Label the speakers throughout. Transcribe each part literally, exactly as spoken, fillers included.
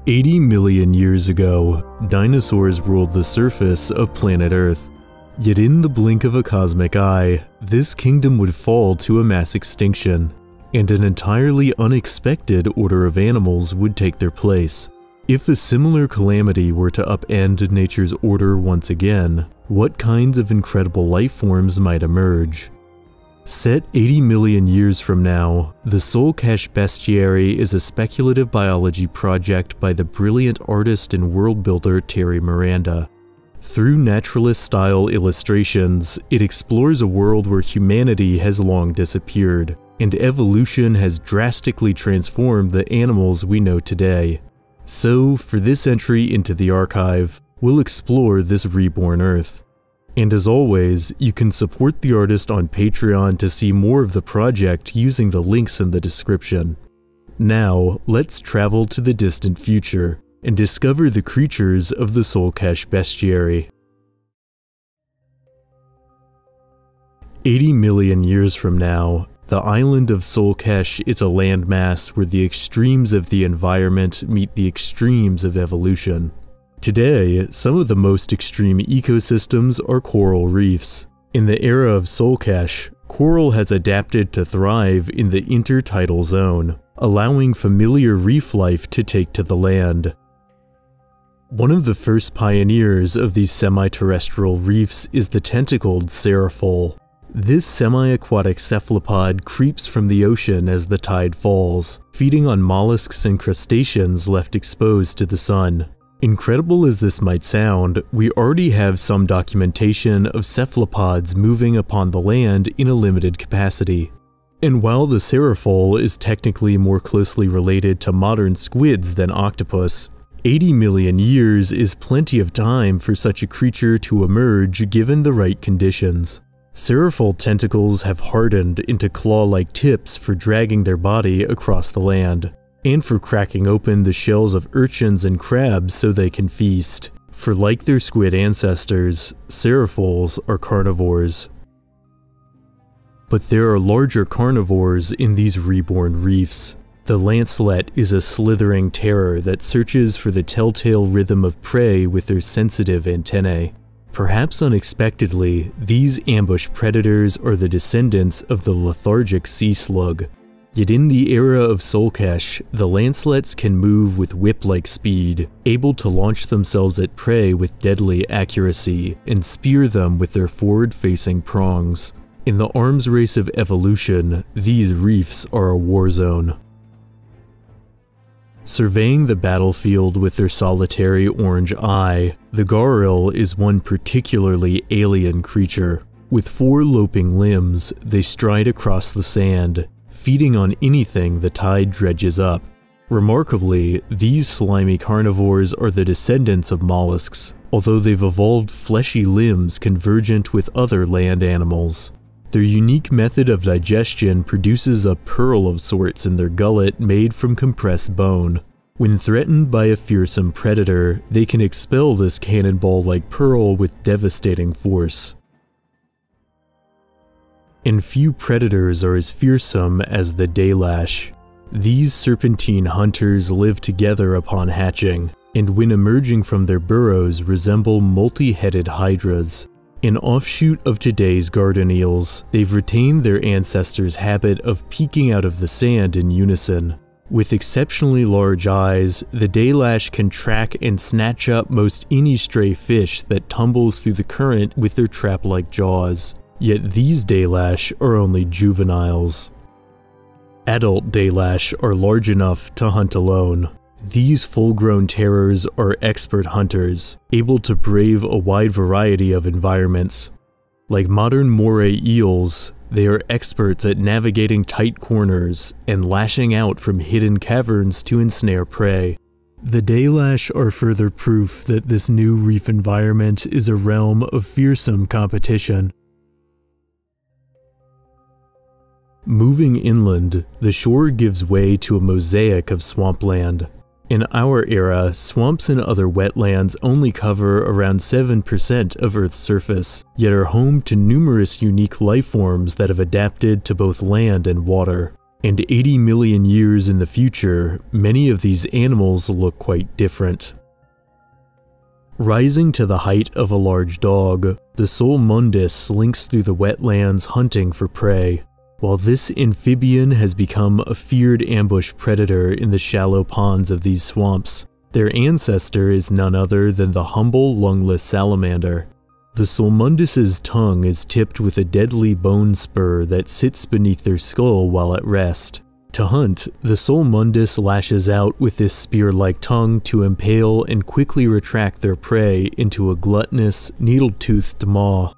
Speaker 1: eighty million years ago, dinosaurs ruled the surface of planet Earth. Yet in the blink of a cosmic eye, this kingdom would fall to a mass extinction, and an entirely unexpected order of animals would take their place. If a similar calamity were to upend nature's order once again, what kinds of incredible life forms might emerge? Set eighty million years from now, the Sol'Kesh Bestiary is a speculative biology project by the brilliant artist and world builder Terry Maranda. Through naturalist-style illustrations, it explores a world where humanity has long disappeared, and evolution has drastically transformed the animals we know today. So, for this entry into the archive, we'll explore this reborn Earth. And as always, you can support the artist on Patreon to see more of the project using the links in the description. Now, let's travel to the distant future and discover the creatures of the Sol'Kesh Bestiary. eighty million years from now, the island of Sol'Kesh is a landmass where the extremes of the environment meet the extremes of evolution. Today, some of the most extreme ecosystems are coral reefs. In the era of Sol'Kesh, coral has adapted to thrive in the intertidal zone, allowing familiar reef life to take to the land. One of the first pioneers of these semi-terrestrial reefs is the tentacled seraphole. This semi-aquatic cephalopod creeps from the ocean as the tide falls, feeding on mollusks and crustaceans left exposed to the sun. Incredible as this might sound, we already have some documentation of cephalopods moving upon the land in a limited capacity. And while the seraphole is technically more closely related to modern squids than octopus, eighty million years is plenty of time for such a creature to emerge given the right conditions. Seraphole tentacles have hardened into claw-like tips for dragging their body across the land, and for cracking open the shells of urchins and crabs so they can feast. For like their squid ancestors, serapholes are carnivores. But there are larger carnivores in these reborn reefs. The lancelet is a slithering terror that searches for the telltale rhythm of prey with their sensitive antennae. Perhaps unexpectedly, these ambush predators are the descendants of the lethargic sea slug. Yet in the era of Sol'Kesh, the lancelets can move with whip-like speed, able to launch themselves at prey with deadly accuracy, and spear them with their forward-facing prongs. In the arms race of evolution, these reefs are a war zone. Surveying the battlefield with their solitary orange eye, the garil is one particularly alien creature. With four loping limbs, they stride across the sand, feeding on anything the tide dredges up. Remarkably, these slimy carnivores are the descendants of mollusks, although they've evolved fleshy limbs convergent with other land animals. Their unique method of digestion produces a pearl of sorts in their gullet made from compressed bone. When threatened by a fearsome predator, they can expel this cannonball-like pearl with devastating force. And few predators are as fearsome as the daylash. These serpentine hunters live together upon hatching, and when emerging from their burrows resemble multi-headed hydras. An offshoot of today's garden eels, they've retained their ancestors' habit of peeking out of the sand in unison. With exceptionally large eyes, the daylash can track and snatch up most any stray fish that tumbles through the current with their trap-like jaws. Yet these daylash are only juveniles. Adult daylash are large enough to hunt alone. These full-grown terrors are expert hunters, able to brave a wide variety of environments. Like modern moray eels, they are experts at navigating tight corners and lashing out from hidden caverns to ensnare prey. The daylash are further proof that this new reef environment is a realm of fearsome competition. Moving inland, the shore gives way to a mosaic of swampland. In our era, swamps and other wetlands only cover around seven percent of Earth's surface, yet are home to numerous unique life forms that have adapted to both land and water. And eighty million years in the future, many of these animals look quite different. Rising to the height of a large dog, the Sol'Mundus slinks through the wetlands hunting for prey. While this amphibian has become a feared ambush predator in the shallow ponds of these swamps, their ancestor is none other than the humble lungless salamander. The Sol'Mundus's tongue is tipped with a deadly bone spur that sits beneath their skull while at rest. To hunt, the Sol'Mundus lashes out with this spear-like tongue to impale and quickly retract their prey into a gluttonous, needle-toothed maw.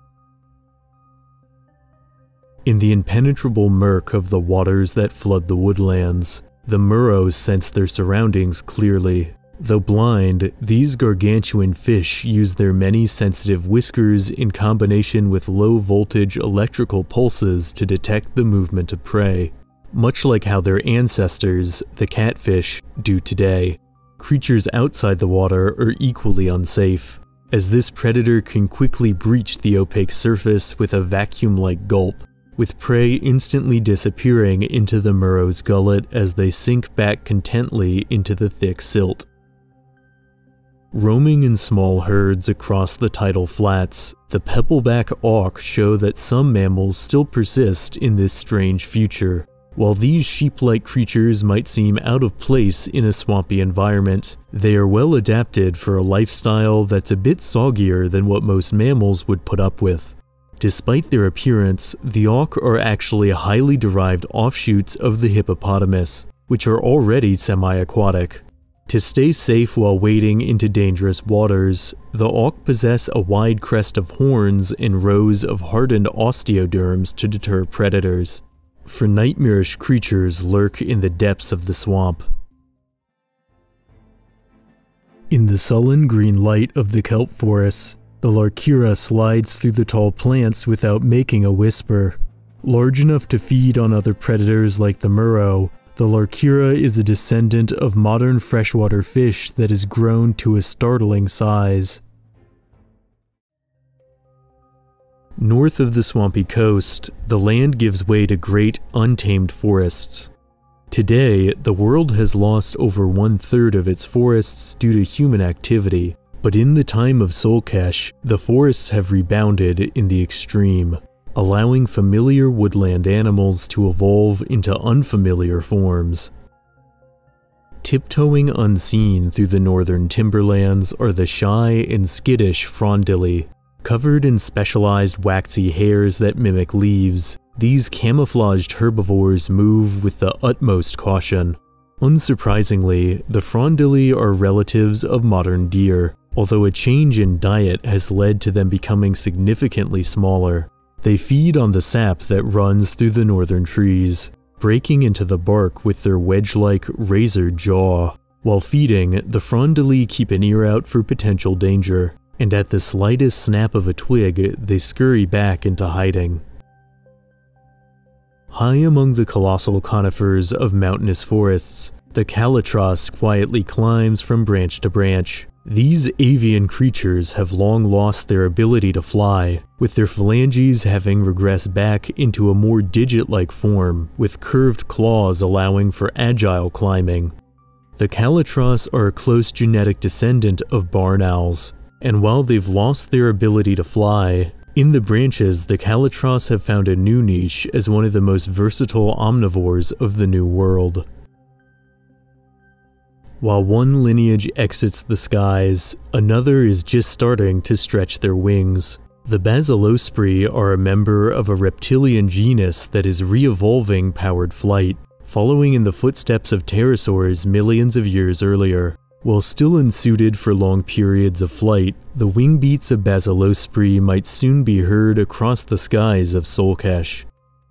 Speaker 1: In the impenetrable murk of the waters that flood the woodlands, the Murrows sense their surroundings clearly. Though blind, these gargantuan fish use their many sensitive whiskers in combination with low-voltage electrical pulses to detect the movement of prey, much like how their ancestors, the catfish, do today. Creatures outside the water are equally unsafe, as this predator can quickly breach the opaque surface with a vacuum-like gulp, with prey instantly disappearing into the Murrow's gullet as they sink back contently into the thick silt. Roaming in small herds across the tidal flats, the pebbleback auk show that some mammals still persist in this strange future. While these sheep-like creatures might seem out of place in a swampy environment, they are well adapted for a lifestyle that's a bit soggier than what most mammals would put up with. Despite their appearance, the auk are actually highly derived offshoots of the hippopotamus, which are already semi-aquatic. To stay safe while wading into dangerous waters, the auk possess a wide crest of horns and rows of hardened osteoderms to deter predators. For nightmarish creatures lurk in the depths of the swamp. In the sullen green light of the kelp forests, the Larkira slides through the tall plants without making a whisper. Large enough to feed on other predators like the Murrow, the Larkira is a descendant of modern freshwater fish that has grown to a startling size. North of the swampy coast, the land gives way to great, untamed forests. Today, the world has lost over one-third of its forests due to human activity, but in the time of Sol'Kesh, the forests have rebounded in the extreme, allowing familiar woodland animals to evolve into unfamiliar forms. Tiptoeing unseen through the northern timberlands are the shy and skittish frondilli. Covered in specialized waxy hairs that mimic leaves, these camouflaged herbivores move with the utmost caution. Unsurprisingly, the frondilli are relatives of modern deer, although a change in diet has led to them becoming significantly smaller. They feed on the sap that runs through the northern trees, breaking into the bark with their wedge-like razor jaw. While feeding, the frondilli keep an ear out for potential danger, and at the slightest snap of a twig, they scurry back into hiding. High among the colossal conifers of mountainous forests, the calotros quietly climbs from branch to branch. These avian creatures have long lost their ability to fly, with their phalanges having regressed back into a more digit-like form, with curved claws allowing for agile climbing. The calotros are a close genetic descendant of barn owls, and while they've lost their ability to fly, in the branches the calotros have found a new niche as one of the most versatile omnivores of the New World. While one lineage exits the skies, another is just starting to stretch their wings. The Basilospri are a member of a reptilian genus that is re-evolving powered flight, following in the footsteps of pterosaurs millions of years earlier. While still unsuited for long periods of flight, the wing beats of Basilospri might soon be heard across the skies of Sol'Kesh.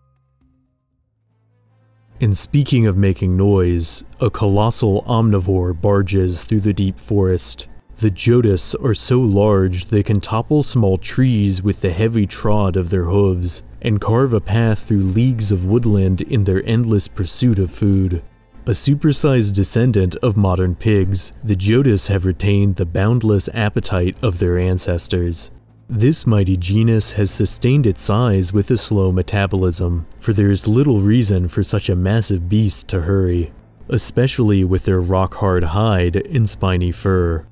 Speaker 1: And speaking of making noise, a colossal omnivore barges through the deep forest. The Jotus are so large they can topple small trees with the heavy trod of their hooves, and carve a path through leagues of woodland in their endless pursuit of food. A supersized descendant of modern pigs, the Jotus have retained the boundless appetite of their ancestors. This mighty genus has sustained its size with a slow metabolism, for there is little reason for such a massive beast to hurry, especially with their rock-hard hide and spiny fur.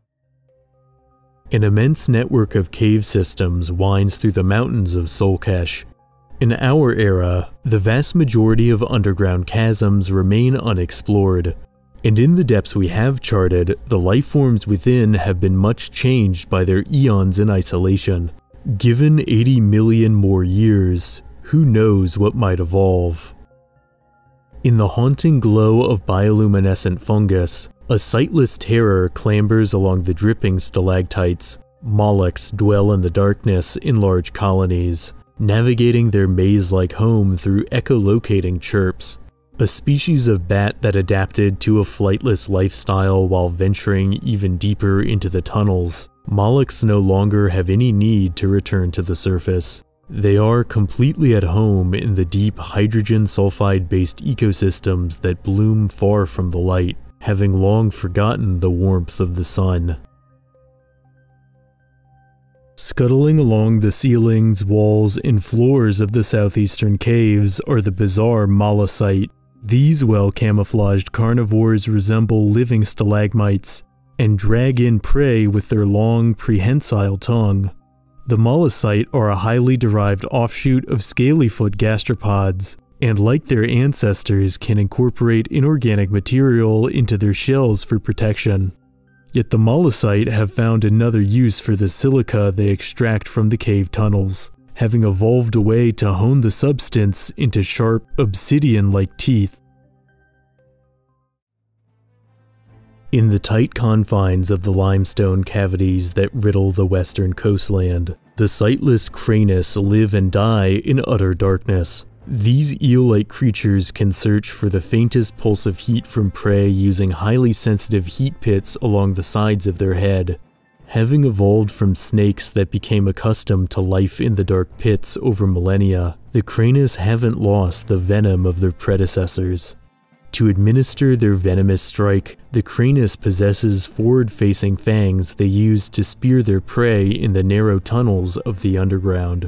Speaker 1: An immense network of cave systems winds through the mountains of Sol'Kesh. In our era, the vast majority of underground chasms remain unexplored, and in the depths we have charted, the life forms within have been much changed by their eons in isolation. Given eighty million more years, who knows what might evolve? In the haunting glow of bioluminescent fungus, a sightless terror clambers along the dripping stalactites. Mollusks dwell in the darkness in large colonies, navigating their maze-like home through echolocating chirps. A species of bat that adapted to a flightless lifestyle while venturing even deeper into the tunnels, mollusks no longer have any need to return to the surface. They are completely at home in the deep hydrogen sulfide-based ecosystems that bloom far from the light, having long forgotten the warmth of the sun. Scuttling along the ceilings, walls, and floors of the southeastern caves are the bizarre mollusite. These well-camouflaged carnivores resemble living stalagmites and drag in prey with their long, prehensile tongue. The mollusite are a highly derived offshoot of scalyfoot gastropods, and like their ancestors can incorporate inorganic material into their shells for protection. Yet the mollusite have found another use for the silica they extract from the cave tunnels, having evolved a way to hone the substance into sharp, obsidian-like teeth. In the tight confines of the limestone cavities that riddle the western coastland, the sightless cranus live and die in utter darkness. These eel-like creatures can search for the faintest pulse of heat from prey using highly sensitive heat pits along the sides of their head. Having evolved from snakes that became accustomed to life in the dark pits over millennia, the cranus haven't lost the venom of their predecessors. To administer their venomous strike, the cranus possesses forward-facing fangs they use to spear their prey in the narrow tunnels of the underground.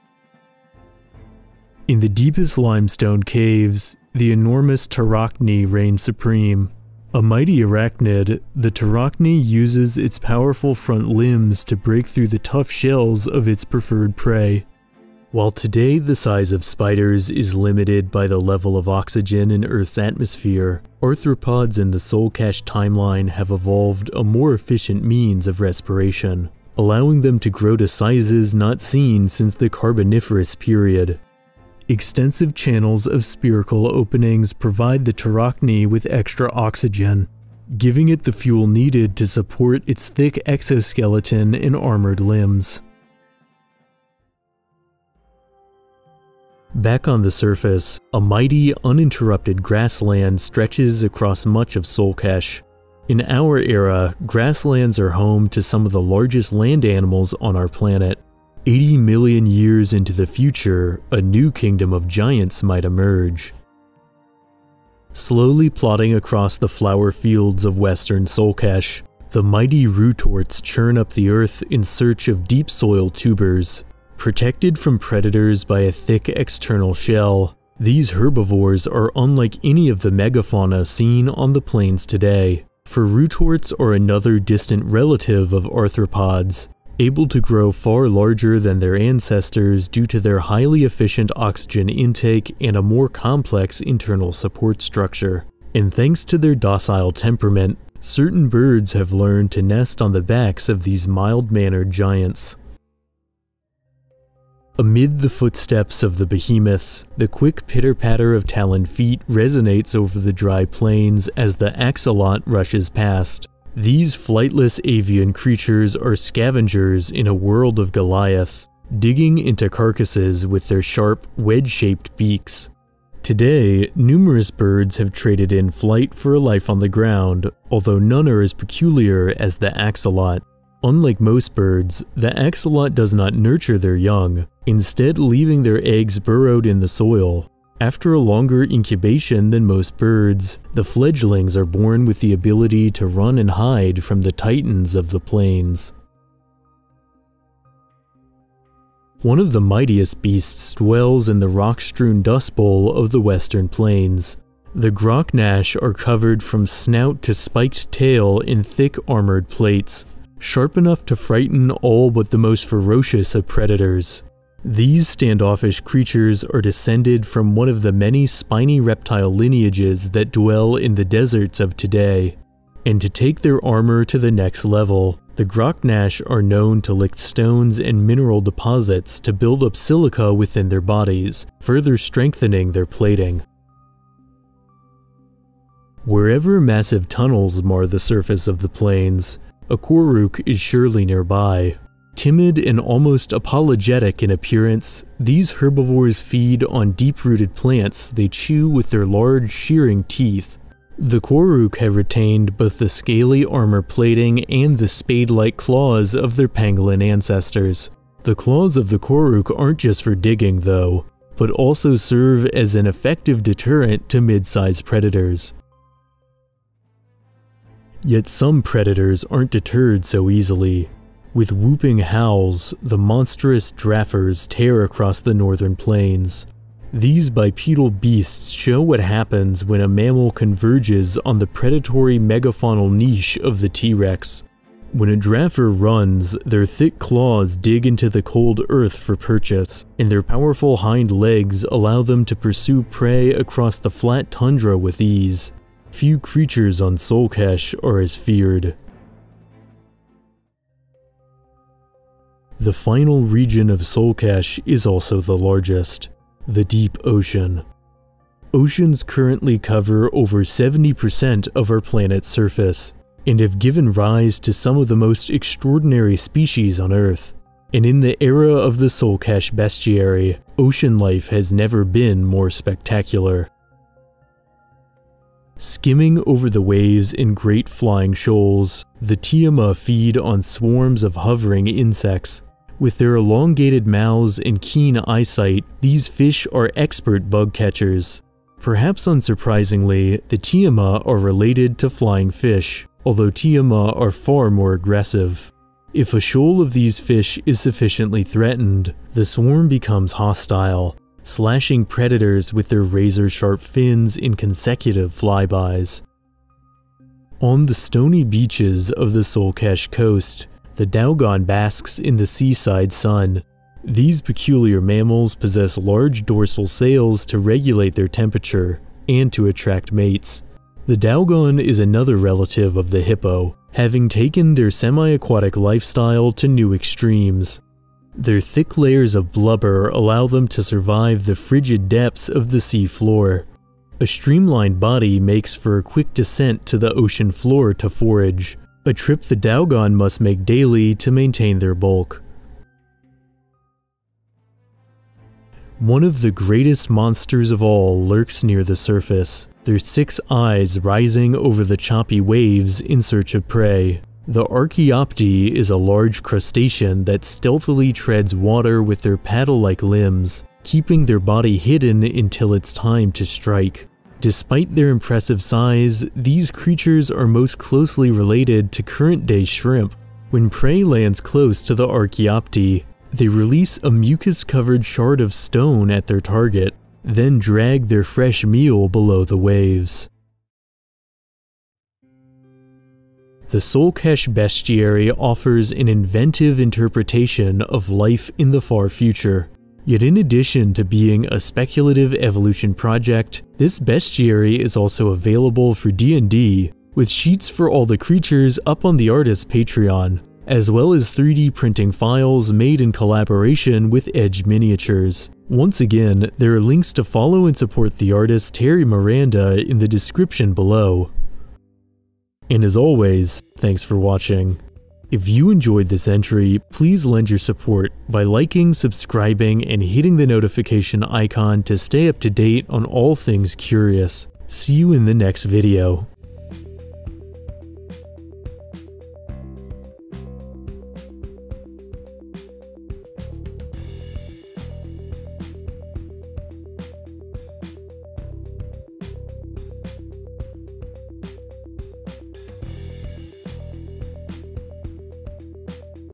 Speaker 1: In the deepest limestone caves, the enormous Tarachne reigns supreme. A mighty arachnid, the Tarachne uses its powerful front limbs to break through the tough shells of its preferred prey. While today the size of spiders is limited by the level of oxygen in Earth's atmosphere, arthropods in the Sol'Kesh timeline have evolved a more efficient means of respiration, allowing them to grow to sizes not seen since the Carboniferous period. Extensive channels of spherical openings provide the Tarachne with extra oxygen, giving it the fuel needed to support its thick exoskeleton and armored limbs. Back on the surface, a mighty, uninterrupted grassland stretches across much of Sol'Kesh. In our era, grasslands are home to some of the largest land animals on our planet. eighty million years into the future, a new kingdom of giants might emerge. Slowly plodding across the flower fields of western Sol'Kesh, the mighty rootorts churn up the earth in search of deep soil tubers. Protected from predators by a thick external shell, these herbivores are unlike any of the megafauna seen on the plains today, for rootorts are another distant relative of arthropods, able to grow far larger than their ancestors due to their highly efficient oxygen intake and a more complex internal support structure. And thanks to their docile temperament, certain birds have learned to nest on the backs of these mild-mannered giants. Amid the footsteps of the behemoths, the quick pitter-patter of taloned feet resonates over the dry plains as the axolot rushes past. These flightless avian creatures are scavengers in a world of Goliaths, digging into carcasses with their sharp, wedge-shaped beaks. Today, numerous birds have traded in flight for a life on the ground, although none are as peculiar as the axolot. Unlike most birds, the axolot does not nurture their young, instead leaving their eggs burrowed in the soil. After a longer incubation than most birds, the fledglings are born with the ability to run and hide from the titans of the plains. One of the mightiest beasts dwells in the rock-strewn dust bowl of the western plains. The Groknash are covered from snout to spiked tail in thick armored plates, sharp enough to frighten all but the most ferocious of predators. These standoffish creatures are descended from one of the many spiny reptile lineages that dwell in the deserts of today. And to take their armor to the next level, the Groknash are known to lick stones and mineral deposits to build up silica within their bodies, further strengthening their plating. Wherever massive tunnels mar the surface of the plains, a Koruk is surely nearby. Timid and almost apologetic in appearance, these herbivores feed on deep-rooted plants they chew with their large shearing teeth. The Koruk have retained both the scaly armor plating and the spade-like claws of their pangolin ancestors. The claws of the Koruk aren't just for digging though, but also serve as an effective deterrent to mid-sized predators. Yet some predators aren't deterred so easily. With whooping howls, the monstrous draffers tear across the northern plains. These bipedal beasts show what happens when a mammal converges on the predatory megafaunal niche of the T-Rex. When a draffer runs, their thick claws dig into the cold earth for purchase, and their powerful hind legs allow them to pursue prey across the flat tundra with ease. Few creatures on Sol'Kesh are as feared. The final region of Sol'Kesh is also the largest, the deep ocean. Oceans currently cover over seventy percent of our planet's surface, and have given rise to some of the most extraordinary species on Earth. And in the era of the Sol'Kesh Bestiary, ocean life has never been more spectacular. Skimming over the waves in great flying shoals, the Tiama feed on swarms of hovering insects. With their elongated mouths and keen eyesight, these fish are expert bug catchers. Perhaps unsurprisingly, the Tiama are related to flying fish, although Tiama are far more aggressive. If a shoal of these fish is sufficiently threatened, the swarm becomes hostile, slashing predators with their razor-sharp fins in consecutive flybys. On the stony beaches of the Sol'Kesh coast, the Daugon basks in the seaside sun. These peculiar mammals possess large dorsal sails to regulate their temperature and to attract mates. The Daugon is another relative of the hippo, having taken their semi-aquatic lifestyle to new extremes. Their thick layers of blubber allow them to survive the frigid depths of the sea floor. A streamlined body makes for a quick descent to the ocean floor to forage, a trip the Daugon must make daily to maintain their bulk. One of the greatest monsters of all lurks near the surface, their six eyes rising over the choppy waves in search of prey. The Archaeopti is a large crustacean that stealthily treads water with their paddle-like limbs, keeping their body hidden until it's time to strike. Despite their impressive size, these creatures are most closely related to current-day shrimp. When prey lands close to the Archaeopti, they release a mucus-covered shard of stone at their target, then drag their fresh meal below the waves. The Sol'Kesh Bestiary offers an inventive interpretation of life in the far future. Yet in addition to being a speculative evolution project, this bestiary is also available for D and D, with sheets for all the creatures up on the artist's Patreon, as well as three D printing files made in collaboration with Edge Miniatures. Once again, there are links to follow and support the artist Terry Maranda in the description below. And as always, thanks for watching. If you enjoyed this entry, please lend your support by liking, subscribing, and hitting the notification icon to stay up to date on all things curious. See you in the next video.